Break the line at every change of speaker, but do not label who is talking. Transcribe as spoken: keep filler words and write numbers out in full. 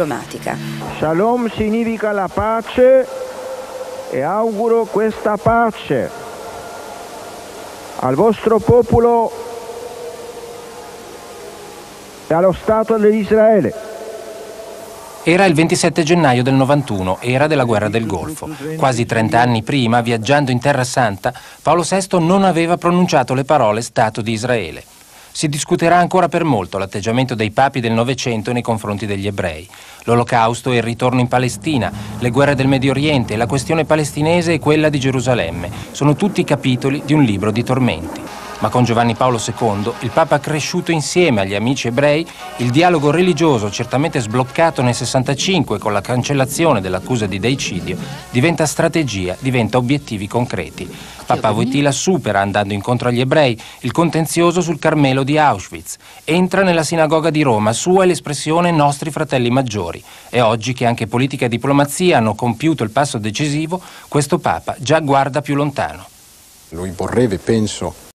diplomatica.
Shalom significa la pace e auguro questa pace al vostro popolo e allo Stato di Israele.
Era il ventisette gennaio del novantuno, era della guerra del Golfo. Quasi trent'anni prima, viaggiando in Terra Santa, Paolo sesto non aveva pronunciato le parole Stato di Israele. Si discuterà ancora per molto l'atteggiamento dei papi del Novecento nei confronti degli ebrei. L'Olocausto e il ritorno in Palestina, le guerre del Medio Oriente, la questione palestinese e quella di Gerusalemme sono tutti capitoli di un libro di tormenti. Ma con Giovanni Paolo secondo, il Papa cresciuto insieme agli amici ebrei, il dialogo religioso certamente sbloccato nel sessantacinque con la cancellazione dell'accusa di deicidio, diventa strategia, diventa obiettivi concreti. Papa Wojtyla supera, andando incontro agli ebrei, il contenzioso sul Carmelo di Auschwitz. Entra nella sinagoga di Roma, sua è l'espressione nostri fratelli maggiori. E oggi che anche politica e diplomazia hanno compiuto il passo decisivo, questo Papa già guarda più lontano.
Lui vorrebbe, penso,